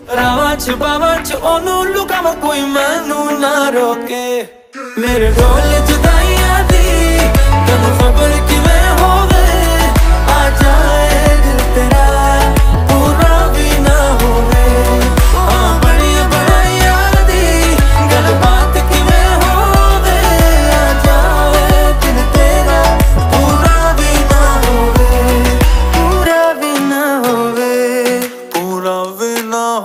रावा छुपावा च ओनू लुकावा कोई मैनू ना रोके। मेरे ढोल जुदाई